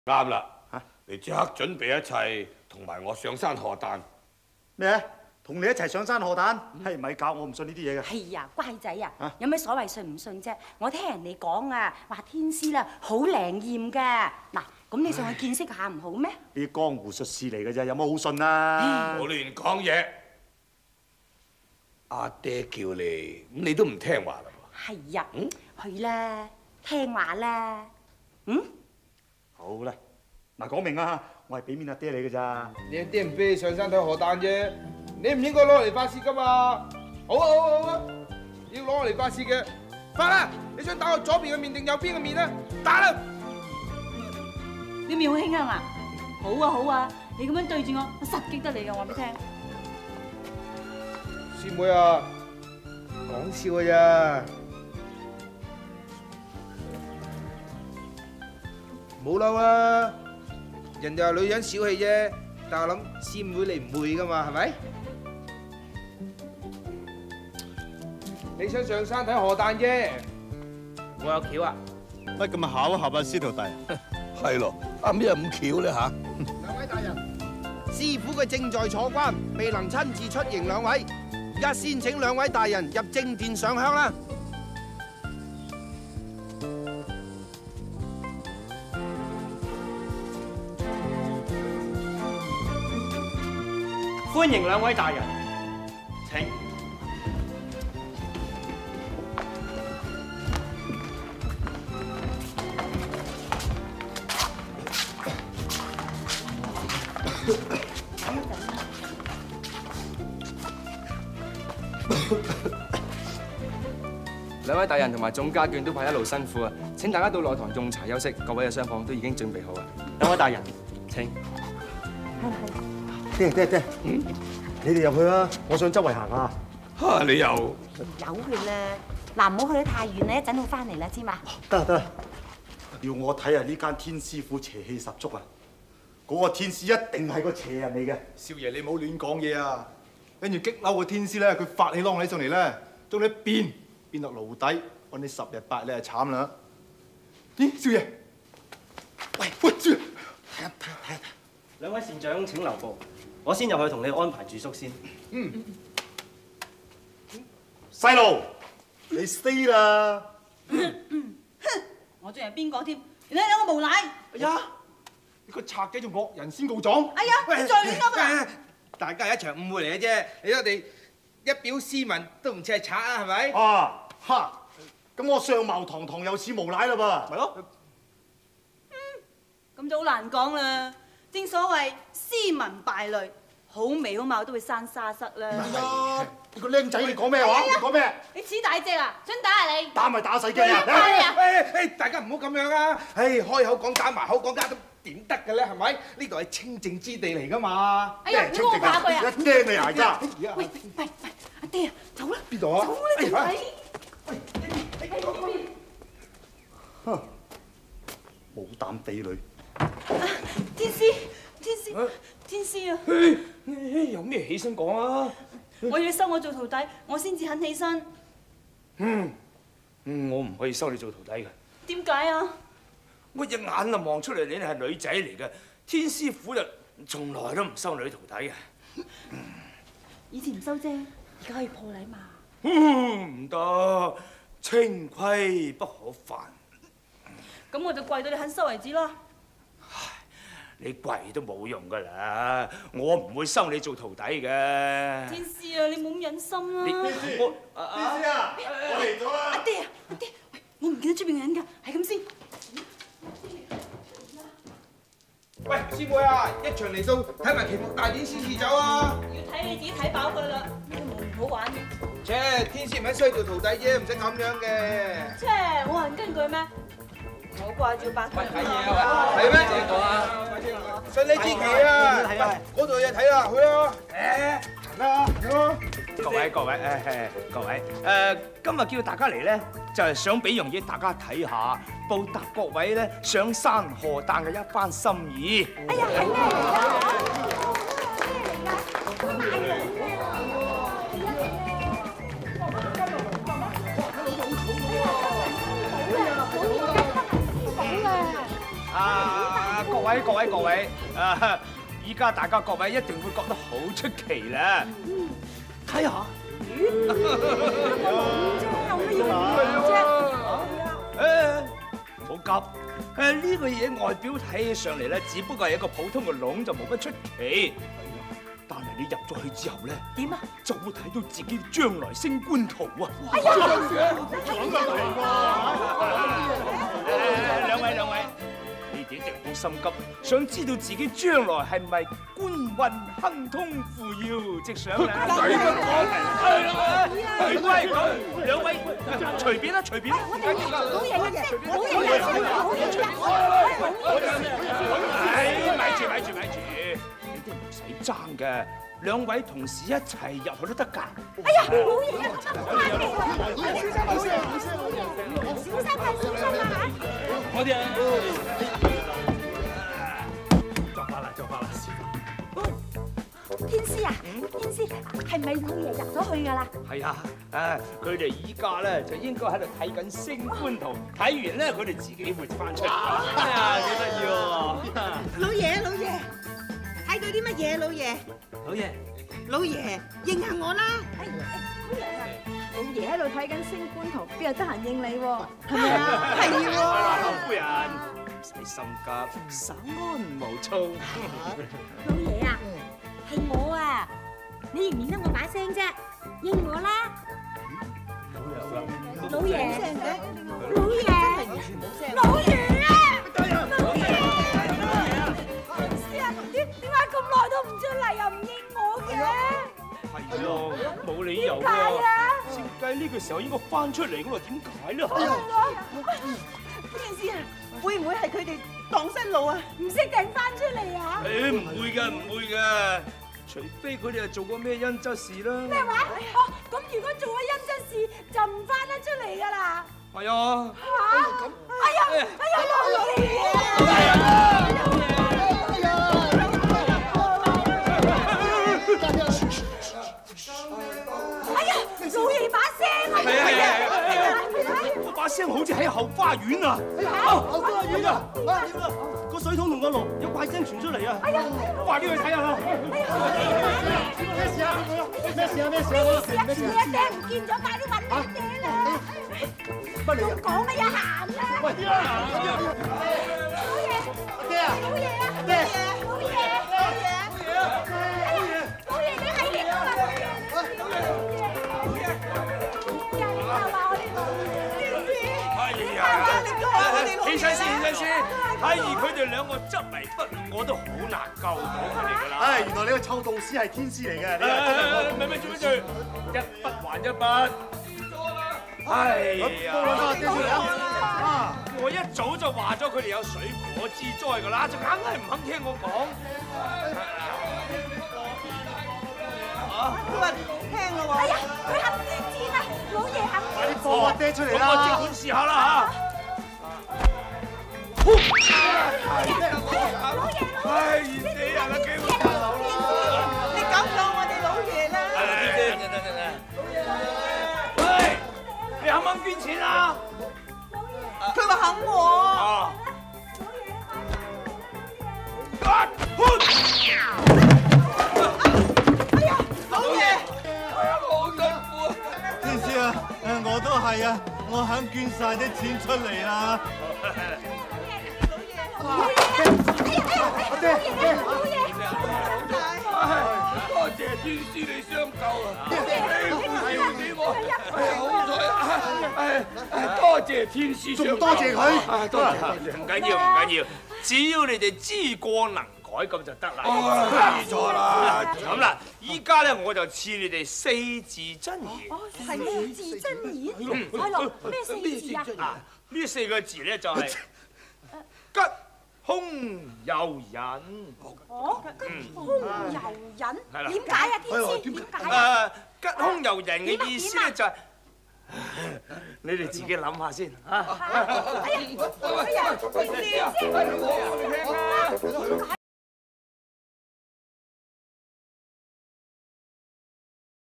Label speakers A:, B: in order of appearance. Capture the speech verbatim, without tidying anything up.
A: 啱啦，嚇！你即刻準備一切，同埋我上山荷誕。
B: 咩？同你一齊上山荷誕？係咪教我唔信呢啲嘢嘅？
C: 係呀，乖仔啊，有咩所謂信唔信啫？我聽人哋講啊，話天師啦好靈驗㗎。嗱，咁你上去見識下唔好咩？
B: 呢啲江湖術士嚟嘅啫，有冇好信啊？
A: 冇亂講嘢。阿爹叫你，咁你都唔聽話啦喎。
C: 係呀，去啦，聽話啦。嗯？
B: 好啦，嗱講明啊，我係俾面阿爹你嘅咋。
D: 你阿爹唔俾你上山睇荷誕啫，你唔應該攞嚟發泄噶嘛。好啊好啊好啊，要攞嚟發泄嘅，發啦！你想打我左邊嘅面定右邊嘅面啊？打啦！
C: 你面好輕啊？好啊好啊，你咁樣對住我，我實激得你㗎，我話俾你聽。
D: 師妹啊，講笑㗎咋。冇嬲啦，人就係女人小氣啫，但係我諗師妹你唔會噶嘛，係咪？你想上山睇荷誕啫，我有橋啊！
E: 乜咁巧合啊，師徒弟？
A: 係咯，啱咩咁巧咧嚇？
D: 兩位大人，師傅佢正在坐關，未能親自出迎兩位，而家先請兩位大人入正殿上香啦。
F: 歡迎兩位大人，請。
G: 兩位大人同埋總家眷都派一路辛苦啊！請大家到內堂用茶休息，各位嘅廂房都已經準備好啦。
F: 兩位大人，請。
B: 爹爹爹，嗯，你哋入去啊！我想周圍行下。
A: 嚇你又
C: 有去啦，嗱唔好去得太遠啦，一陣好翻嚟啦，知嘛？
B: 得啦得啦，要我睇下呢間天師府邪氣十足啊！嗰個天師一定係個邪人嚟嘅。
E: 少爺你唔好亂講嘢啊！跟住激嬲個天師咧，佢發起啷你上嚟咧，將你一變變落爐底，揾你十日八日你係慘啦！咦，少爺？喂喂，少爺，睇下睇下睇下。
F: 兩位善長請留步，我先入去同你安排住宿先。
B: 嗯。細路，你死啦！
C: 我仲係邊個添？你兩個無賴！
E: 哎呀，你個賊仔仲惡人先告狀！
C: 哎呀，你再亂噏啦！
D: 大家係一場誤會嚟嘅啫，你我哋一表斯文都唔似係賊啊，係咪？
B: 啊，哈！咁我相貌堂堂又似無賴啦噃。
E: 咪咯。
C: 嗯，咁就好難講啦。正所謂斯文敗類，好眉好貌都會生沙虱啦。
B: 係啊！你個僆仔你講咩話？你講咩？
C: 你似大隻啊？想打下你？
B: 打咪打細嘅啊！
D: 誒誒，大家唔好咁樣啊！誒，開口講打埋口講家都點得嘅咧？係咪？呢度係清靜之地嚟㗎嘛。
C: 哎呀，你我怕佢啊！
B: 一驚你捱家。
C: 喂喂喂，阿爹啊，走啦！
D: 邊度啊？
C: 走啦，你睇。
B: 哼，冇膽地女。
C: 天師，天師，天師啊！
D: 有咩起身講啊？
C: 我要收我做徒弟，我先至肯起身。
D: 嗯，嗯，我唔可以收你做徒弟嘅。
C: 點解啊？
D: 我隻眼啊望出嚟，你係女仔嚟嘅。天師府就從來都唔收女徒弟嘅。
C: 以前唔收啫，而家可以破例嘛。
D: 唔得，清規不可犯。
C: 咁我就跪到你肯收為止啦。
D: 你跪都冇用噶啦，我唔會收你做徒弟嘅。
C: 天師啊，你冇咁忍心啦！
B: 天師，天師啊，我嚟咗啦！
C: 阿爹啊，阿爹，喂，我唔見得出邊嘅人㗎，係咁先。
D: 喂，師妹啊，一場嚟到，睇埋旗幕大典先至走啊！
C: 要睇你自己睇飽佢啦，呢個唔好玩嘅。
D: 切，天師唔係需要做徒弟啫，唔使咁樣嘅。
C: 切，冇人根據咩？我掛住八分。
G: 睇嘢啊！
D: 係咩？
G: 正講啊！
D: 信你支旗啊！嗰度有嘢睇啦，去啦！誒，行啦，行啦！
H: 各位各位誒誒各位誒，今日叫大家嚟咧，就係想俾樣嘢大家睇下，報答各位咧上山荷誕嘅一番心意。
C: 哎呀，係咩嚟㗎？
H: 啊，各位各位各位，啊！依家大家各位一定會覺得好出奇啦。睇下，
C: 有乜用啫？
H: 誒，唔好急。誒呢個嘢外表睇起上嚟咧，只不過係一個普通嘅籠，就冇乜出奇。但係你入咗去之後咧，
C: 點啊？
H: 就會睇到自己將來升官圖啊！
C: 哎呀，
H: 講得嚟喎！兩位兩位，你哋一定好心急，想知道自己將來係咪官運亨通、富耀直上咧？係啦，係都係咁。兩位隨便啦，隨便啦。
C: 我哋冇嘢嘅啫，冇嘢嘅，冇嘢嘅。
H: 唉，咪住咪住咪住，你都唔使爭嘅，兩位同事一齊入去都得㗎。
C: 哎呀，冇嘢啊，咁啊，小心小心小心啊，小心啊嚇！
H: 我哋啊，
E: 作法啦，作法啦，師傅。
C: 天師啊，天師係咪老爺入咗去㗎啦？
H: 係啊，誒，佢哋依家咧就應該喺度睇緊升官圖，睇完咧佢哋自己會翻出嚟。哎呀，幾得意喎！
I: 老爺，老爺，睇到啲乜嘢？老爺，
F: 老爺，
I: 老爺，應下我啦！
J: 老爺喺度睇緊升官圖，邊有得閒應你喎？
I: 係咪啊？係喎。
H: 夫人，唔使心急，稍安無躁。
C: 老爺啊，係我啊，你認唔認得我把聲啫？應我啦！老爺，老爺，老爺啊！老爺，天師啊，點點解咁耐都唔出嚟，又唔應我嘅？
H: 係咯，冇理由㗎。
C: 點解啊？
H: 照計呢個時候應該翻出嚟㗎喎，點解咧？
I: 天師啊，會唔會係佢哋蕩失路啊？
C: 唔識定翻出嚟啊？
H: 誒，唔會㗎，唔會㗎，除非佢哋係做過咩陰質事啦。
C: 咩話？哦，咁如果做咗陰質事，就唔翻得出嚟㗎啦。
H: 係啊。
C: 嚇！哎呀，哎呀，老爺！
H: 哎呀！
C: 哎呀，老爺把聲啊！
H: 係啊係啊係啊！我把聲好似喺後花園啊！
E: 後花園啊！啊點啊？個水桶同個爐有怪聲傳出嚟啊！
C: 哎呀，
H: 快啲去睇下啦！
E: 咩事啊？咩事啊？咩事啊？
C: 咩事啊？你阿爹唔見咗，快啲揾你阿爹啦！
E: 乜你
C: 仲講乜嘢鹹啦？
E: 喂，點啊？
C: 老爺，
E: 阿爹啊！
C: 老爺啊！
E: 爹！
C: 老爺，老爺，哎呀，老爺你喺邊啊？老爺，老爺，老爺，梗係話我哋老爺，
H: 係啊！起身先，起身先。係而佢哋兩個執迷不悟，我都好難救到佢哋㗎啦。
B: 唉，原來你個臭導師係天師嚟嘅，你係真係
H: 咪咪做咩做？一筆還一筆。係啊！啊！我一早就話咗佢哋有水火之災㗎啦，就硬係唔肯聽我講。
I: 佢話聽咯喎。
C: 哎呀，佢肯捐錢啊！老爺肯捐錢。
B: 你放我爹出嚟啦！
H: 我即管試下啦嚇。
C: 老爺，
H: 唉，死人啦！機會大佬啦！
I: 你搞到我哋老爺啦！
H: 喂，你肯唔肯捐錢啊？
I: 佢話肯喎。
H: 啊！啊！
I: 哎呀，老爺！
H: 好辛苦啊！
B: 天師啊，誒我都係啊，我肯捐晒啲錢出嚟啦。
C: 老爺，哎呀，哎呀，老爺，老爺，
H: 多謝天師你相救啊！你要俾我，好彩，多謝天師相救，
B: 仲多謝佢，
H: 多謝多謝，唔緊要唔緊要，只要你哋知過能改咁就得啦。
A: 冇錯啦。
H: 咁啦，依家咧我就賜你哋四字真言。
C: 係咩字真言？係咯，咩四字啊？
H: 啊，呢四個字咧就係吉凶遊人。
C: 哦，吉凶遊人，
H: 係啦
C: 點解啊？天師點解啊？
H: 誒，吉凶遊人嘅意思咧就係，你哋自己諗下先嚇。
C: 哎呀，哎呀，天師，